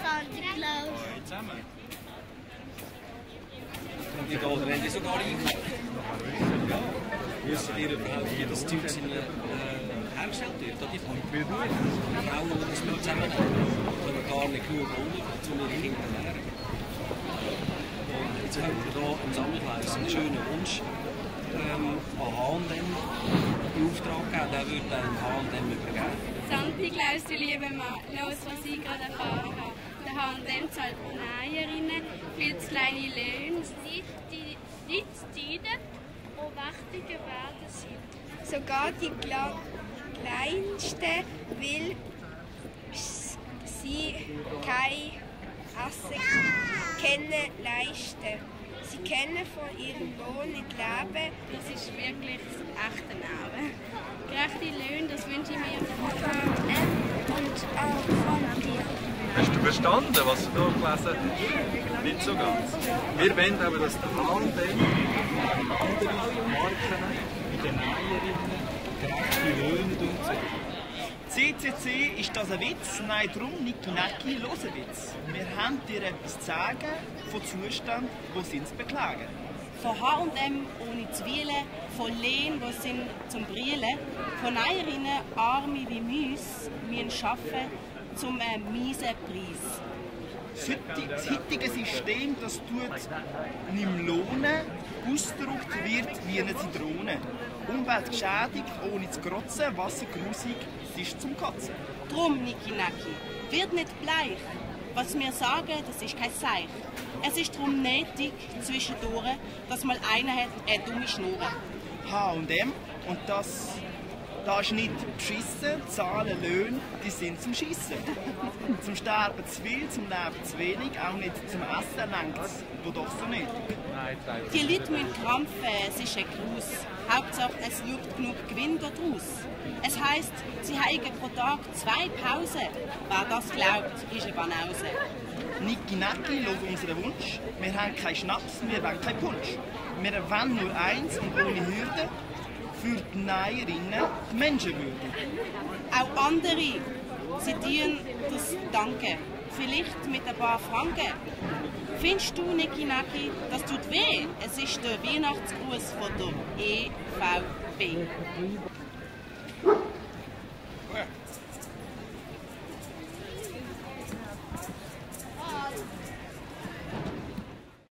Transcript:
Santa Claus. Hallo zusammen. Und die wollen die sogar einkaufen. Ja. Wissen ihr überhaupt, wie das Zeug hergestellt wird? Die Frauen, die das nicht zusammen können gar nicht genug holen, um ihre Kinder zu ernähren. Und jetzt haben wir hier im Sammelkreis einen schönen Wunsch an H&M in Auftrag gegeben. Der würde dann H&M übergeben. Santa Claus, du lieber Mann, los, was ich gerade erfahren habe. Der H&M zahlt Näherinnen viel zu kleine Löhne, die Tiden und wichtige Werte sind. Sogar die Kleinsten will sie kein Essen können leisten. Sie können von ihrem Lohn nicht leben. Das ist wirklich das echte Leben. Gerechte Löhne, das wünsche ich mir von Und auch von dir. Hast du verstanden, was du da gelesen hast? Nicht so ganz. Wir wollen aber, dass der H&M andere Marken wie den Näherinnen gerechte Löhne zahlen. CCC, ist das ein Witz? Nein, darum nicht Tunaki, los ein Witz. Wir haben dir etwas zu sagen von Zuständen, die sie uns beklagen. Von H&M ohne Zwiebeln, von Lehn, die sind zum Brillen, von Näherinnen, Arme wie Müsse, müssen arbeiten zum miesen Preis. Das heutige System, das tut nicht lohnen, ausgedrückt wird wie eine Zitrone. Umwelt geschädigt, ohne zu grotzen, Wasser grusig, es ist zum Kotzen. Drum, Niki Naki, wird nicht bleich. Was wir sagen, das ist kein Seich. Es ist darum nötig, zwischendurch, dass mal einer hat eine dumme Schnur. H&M und das ist nicht beschissen, Zahlen, Löhne, die sind zum Schiessen. Zum Sterben zu viel, zum Leben zu wenig, auch nicht zum Essen langt es, wo doch so nicht. Die Leute müssen krampfen, es ist ein Gruß. Hauptsache, es wird genug Gewinn daraus. Es heisst, sie haben pro Tag 2 Pausen. Wer das glaubt, ist eine Banause. Niki Naki, los unseren Wunsch. Wir haben keinen Schnaps, wir wollen keinen Punsch. Wir wollen nur eins und ohne Hürde. Für die Näherinnen die Menschenwürde. Auch andere, sie dienen das Danke. Vielleicht mit ein paar Franken. Findest du, Niki Naki, das tut weh? Es ist der Weihnachtsgruß von der EVB.